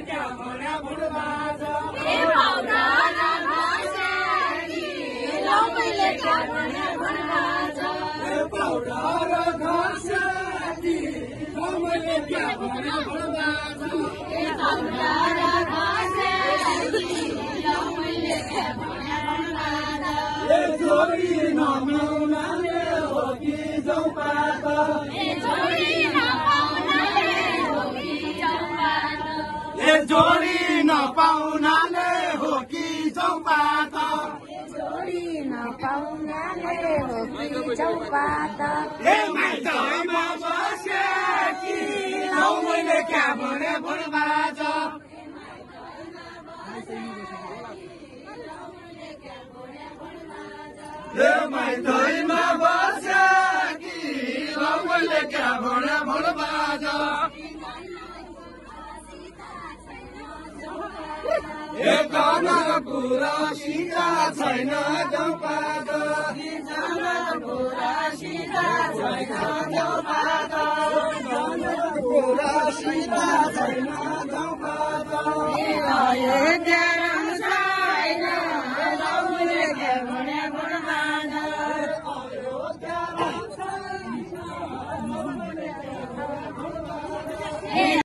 जोडी नपाउनाले हो कि चौपात जोडी नपाउनाले हो कि चौपात हे माइतमा बसे कि लौ मैले क्या भने भुलबाज हे माइतमा बसे कि लौ मैले क्या भने भुलबाज कुरा सिधा छैन चौपात कुरा सिधा छैन चौपात